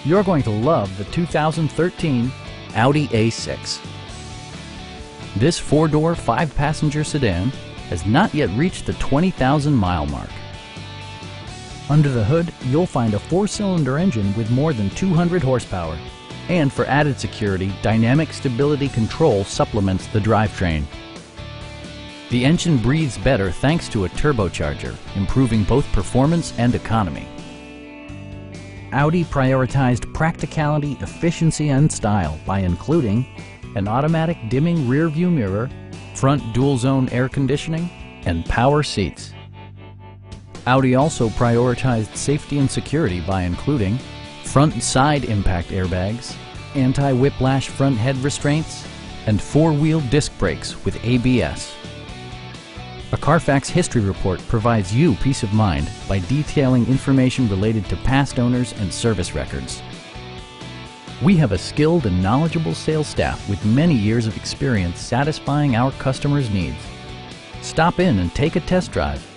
You're going to love the 2013 Audi A6. This four-door, five-passenger sedan has not yet reached the 20,000-mile mark. Under the hood, you'll find a four-cylinder engine with more than 200 horsepower. And for added security, dynamic stability control supplements the drivetrain. The engine breathes better thanks to a turbocharger, improving both performance and economy. Audi prioritized practicality, efficiency, and style by including an automatic dimming rear-view mirror, front dual-zone air conditioning, and power seats. Audi also prioritized safety and security by including front and side impact airbags, anti-whiplash front head restraints, and four-wheel disc brakes with ABS. A Carfax history report provides you peace of mind by detailing information related to past owners and service records. We have a skilled and knowledgeable sales staff with many years of experience satisfying our customers' needs. Stop in and take a test drive.